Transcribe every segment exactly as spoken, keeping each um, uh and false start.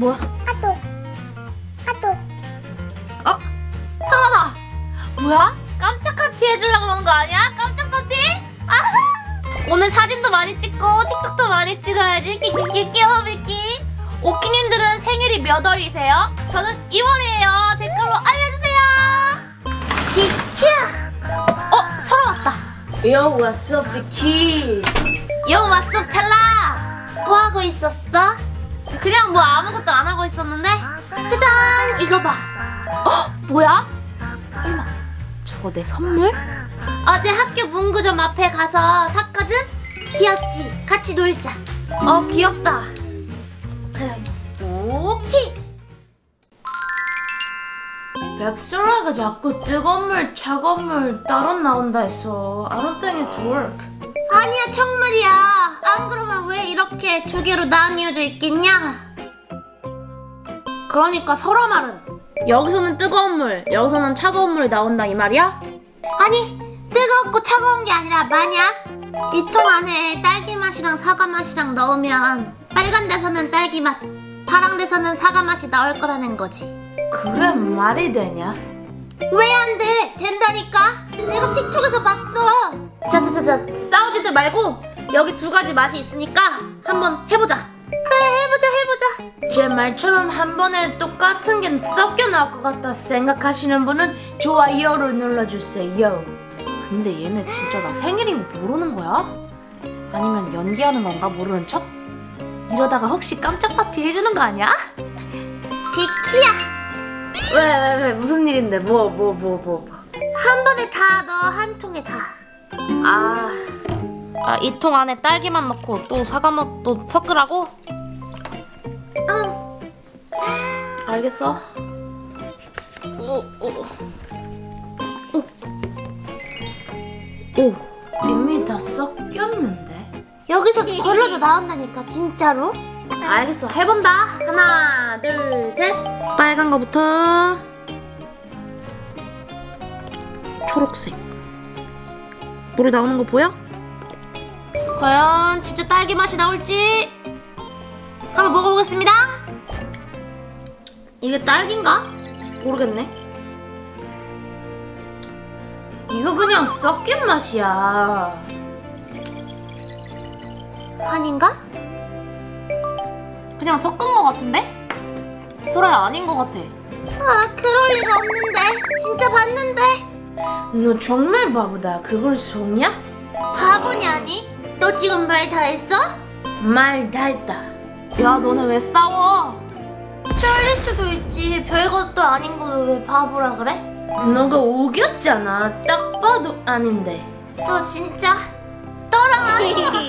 뭐야? 아또 아또 어? 설아다! 뭐야? 깜짝 파티 해주려고 그러는 거 아니야? 깜짝 파티? 아하! 오늘 사진도 많이 찍고 틱톡도 많이 찍어야지. 끼끼끼 끼워비끼. 오키님들은 생일이 몇 월이세요? 저는 이월이에요. 댓글로 알려주세요. 비키야. 어? 설아 왔다. Yo, what's up, 비키? 요 왓썹 텔라. 뭐하고 있었어? 그냥 뭐 아무것도 안 하고 있었는데. 짜잔 이거 봐. 어? 뭐야? 설마 저거 내 선물? 어제 학교 문구점 앞에 가서 샀거든? 귀엽지? 같이 놀자. 어 귀엽다. 오키. 백설아가 자꾸 뜨거운 물, 차가운 물 따로 나온다 했어. I don't think it's work. 아니야 정말이야. 안 그러면 왜 이렇게 두 개로 나뉘어져 있겠냐? 그러니까 설아 말은 여기서는 뜨거운 물, 여기서는 차가운 물이 나온다 이 말이야? 아니 뜨겁고 차가운 게 아니라 만약 이 통 안에 딸기 맛이랑 사과 맛이랑 넣으면 빨간 데서는 딸기 맛, 파랑 데서는 사과 맛이 나올 거라는 거지. 그게 말이 되냐? 왜 안 돼? 된다니까? 내가 틱톡에서 봤어. 자자자자 싸우지들 말고 여기 두 가지 맛이 있으니까 한번 해보자. 그래 해보자 해보자. 제 말처럼 한 번에 똑같은 게 섞여 나올 것 같다 생각하시는 분은 좋아요를 눌러주세요. 근데 얘네 진짜 나 생일인 거 모르는 거야? 아니면 연기하는 건가 모르는 척? 이러다가 혹시 깜짝 파티 해주는 거 아니야? 비키야. 왜 왜 왜 무슨 일인데 뭐 뭐 뭐 뭐 뭐. 한 번에 다 넣어. 한 통에 다. 아, 아, 이 통 안에 딸기맛 넣고 또 사과맛도 섞으라고? 응. 알겠어. 오, 오. 오. 오, 이미 다 섞였는데? 여기서 걸러져 나온다니까 진짜로. 알겠어. 해본다. 하나, 둘, 셋. 빨간 거부터. 초록색. 물이 나오는 거 보여? 과연 진짜 딸기 맛이 나올지 한번 먹어보겠습니다. 이게 딸기인가? 모르겠네. 이거 그냥 섞인 맛이야. 아닌가? 그냥 섞은 거 같은데? 소라야 아닌 거 같아. 아 그럴 리가 없는데. 진짜 봤는데. 너 정말 바보다. 그걸 속냐? 바보냐니? 너 지금 말 다 했어? 말 다 했다. 야 너네 왜 싸워? 쫄릴 수도 있지. 별것도 아닌 거 왜 바보라 그래? 너가 우겼잖아. 딱 봐도 아닌데. 너 진짜 너랑 안 놀아.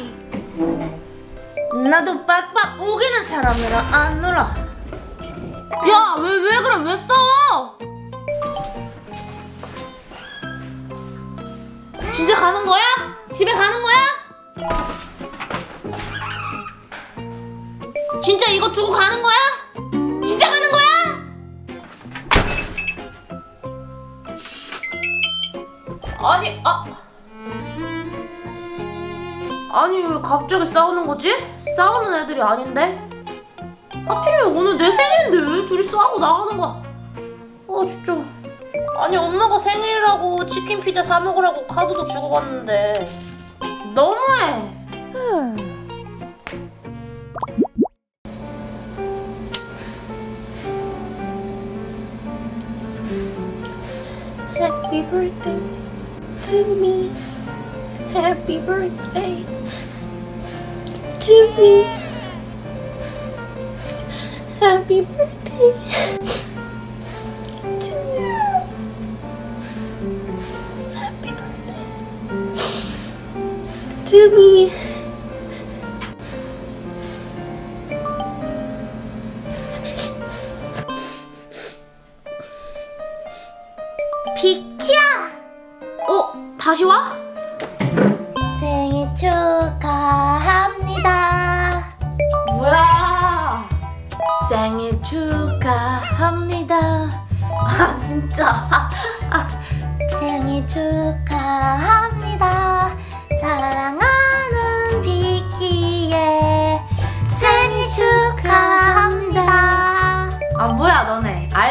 나도 빡빡 우기는 사람이라 안 놀아. 야 왜 왜 그래 왜 싸워? 진짜 가는 거야? 집에 가는 거야? 진짜 이거 두고 가는 거야? 진짜 가는 거야? 아니, 아. 아니, 왜 갑자기 싸우는 거지? 싸우는 애들이 아닌데? 하필이면 오늘 내 생일인데 왜 둘이 싸우고 나가는 거야? 아, 진짜. 아니, 엄마가 생일이라고 치킨 피자 사 먹으라고 카드도 주고 갔는데. 너무해. Happy birthday to me. Happy birthday to me. Happy birthday to me. Happy birthday to me. 비키야. 어? 다시 와? 생일 축하합니다. 뭐야? 생일 축하합니다. 아, 진짜. 생일 축하합니다. 사랑하는 비키의 생일 축하합니다.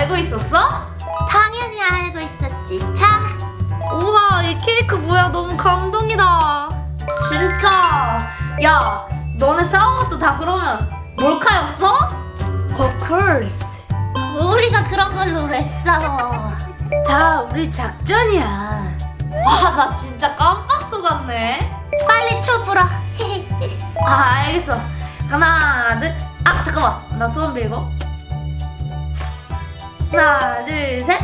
알고 있었어? 당연히 알고 있었지. 자, 우와, 이 케이크 뭐야? 너무 감동이다. 진짜. 야, 너네 싸운 것도 다 그러면 몰카였어? Of course. 우리가 그런 걸로 왜 싸워? 다 우리 작전이야. 와, 나 진짜 깜빡 속았네. 빨리 쳐 불어. 아, 알겠어. 하나, 둘. 아, 잠깐만. 나 소원 빌고. 하나, 둘, 셋.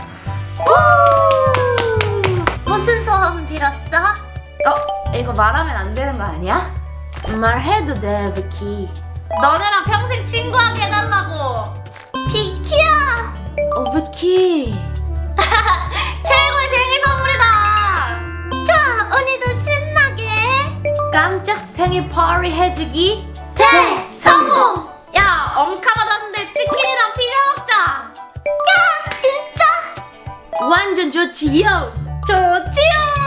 무슨 소원 빌었어? 어, 이거 말하면 안 되는 거 아니야? 말해도 돼, 비키. 너네랑 평생 친구하게 해달라고. 비키야! 어, 비키. 최고의 생일 선물이다. 자, 오늘도 신나게 깜짝 생일 파티 해주기. 대성공! 야, 엉카 받았는데 치킨이랑 피자 먹자. 야, 진짜? 완전 좋지요. 좋지요.